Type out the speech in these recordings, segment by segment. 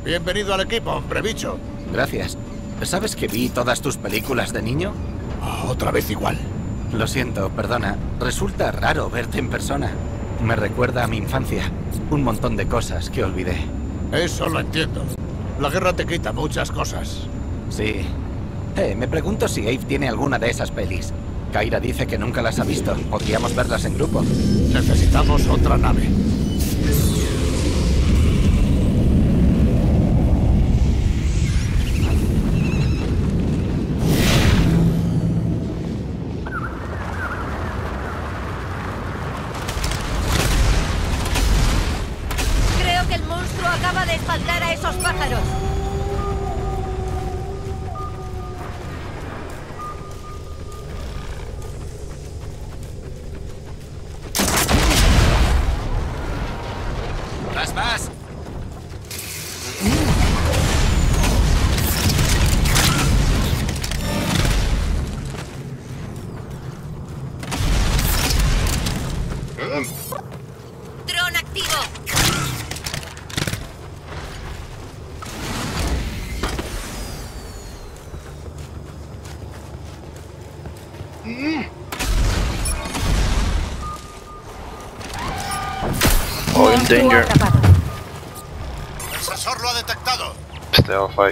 Bienvenido al equipo, hombre bicho. Gracias. ¿Sabes que vi todas tus películas de niño? Oh, otra vez igual. Lo siento, perdona. Resulta raro verte en persona. Me recuerda a mi infancia. Un montón de cosas que olvidé. Eso lo entiendo. La guerra te quita muchas cosas. Sí. Me pregunto si Abe tiene alguna de esas pelis. Kyra dice que nunca las ha visto. Podríamos verlas en grupo. Necesitamos otra nave. Creo que el monstruo acaba de espantar a esos pájaros. ¡Vas! ¡Dron activo! Oh, in danger. El sensor lo ha detectado. Stay off fight.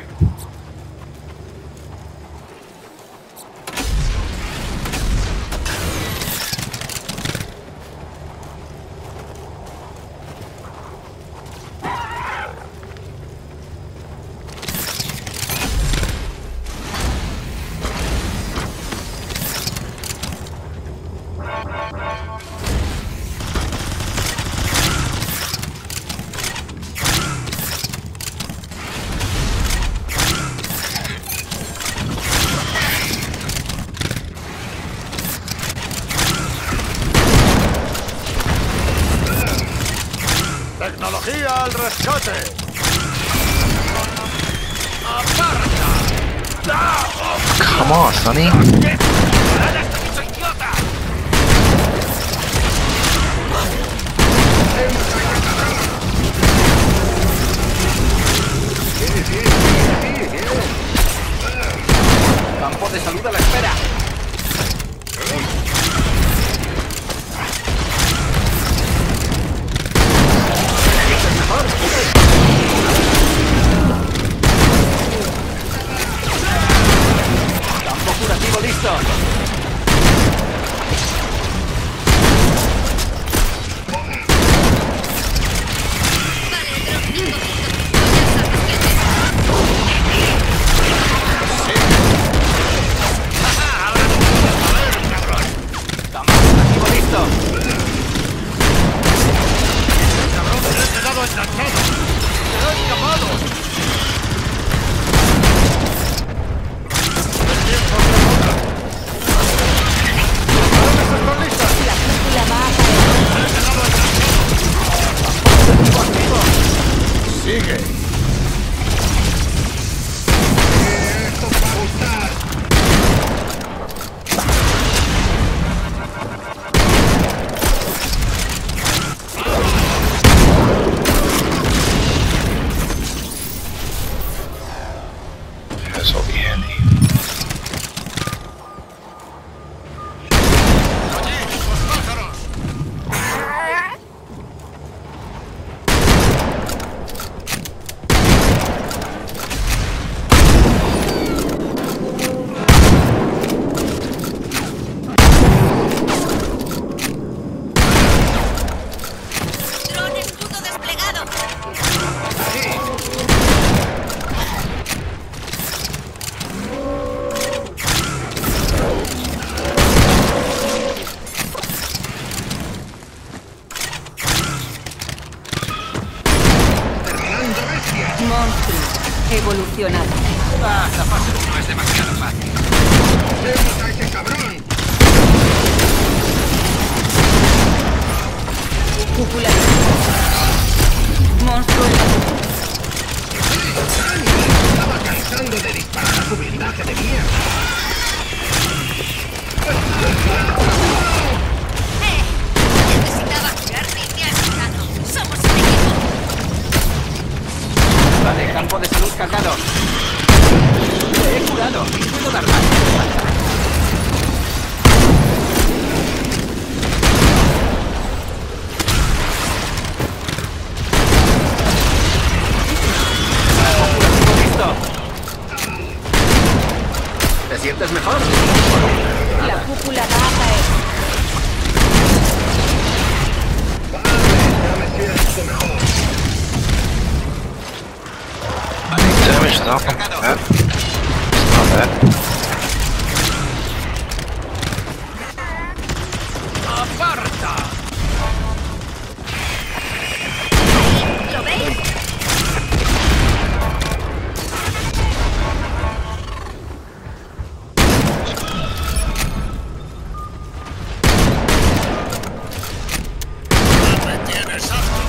¡Tecnología al rescate! ¡Aparta! Come on, Sonny. Campo de salud a la espera. Campo curativo listo. Campo curativo listo. ¡Cabrón, me he quedado enganchado! ¡Se ha escapado! ¡El tiempo rebota! sientes mejor? La cúpula va a caer. Damage now. Bad. It's not bad. ¡Aparta! ¿Lo veis? ¡Me tienes harto!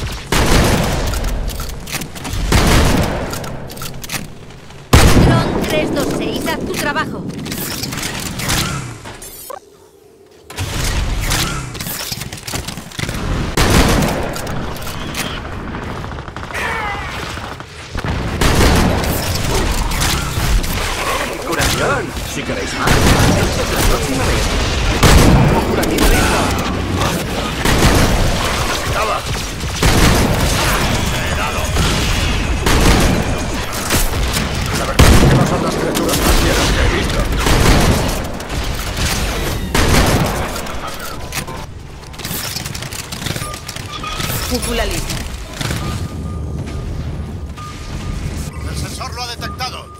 Tron 326, haz tu trabajo. ¡Curación! Si queréis más, esto es la próxima vez. ¡Curativo listo! ¡Estaba! ¡He dado! La verdad es que no son las criaturas más fieras que he visto. Cúpula lista. El sensor lo ha detectado.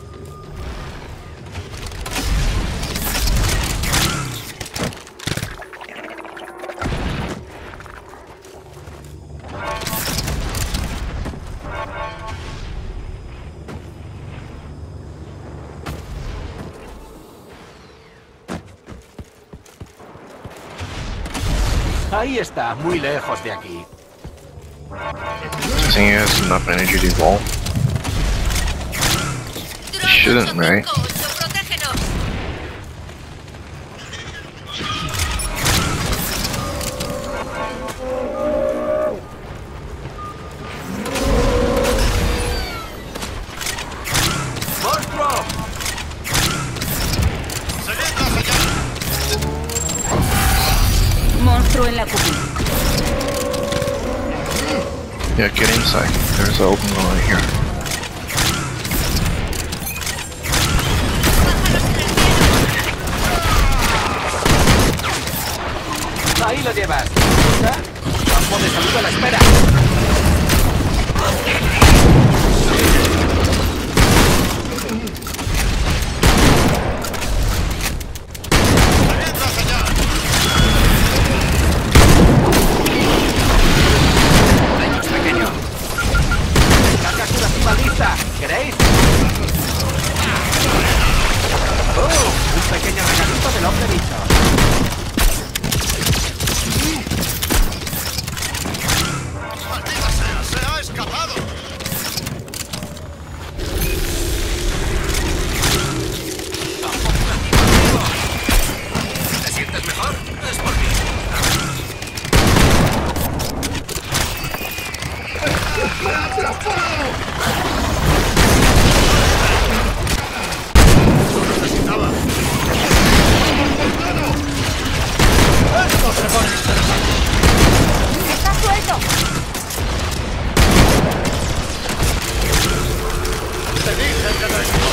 Ahí está, muy lejos de aquí. I think he has enough energy to evolve. Shouldn't, right? Protégenos. ¡Monstruo! ¡Seguid la señal! Monstruo en la cúpula. Yeah, get inside. There's an open one right here. Ahí lo llevas. ¿Ah? Campo de salud a la espera. ¡Seguid la señal! Daños pequeños. Carga curativa lista. ¿Queréis? Un pequeño regalito del hombre bicho. ¡Maldita sea! ¡Se ha escapado! ¿Te sientes mejor? Es por mí. ¡Necesitaba! ¡Esto se pone interesante! ¡Está suelto! ¡Te dije que no es